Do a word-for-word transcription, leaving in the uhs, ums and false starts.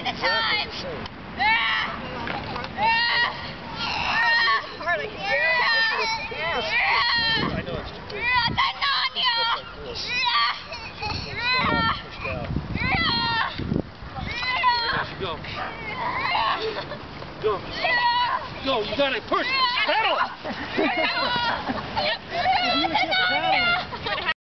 at a time. Harley. I know it's too big. Go. Go. Go. You got it. Push. Pedal. Yep.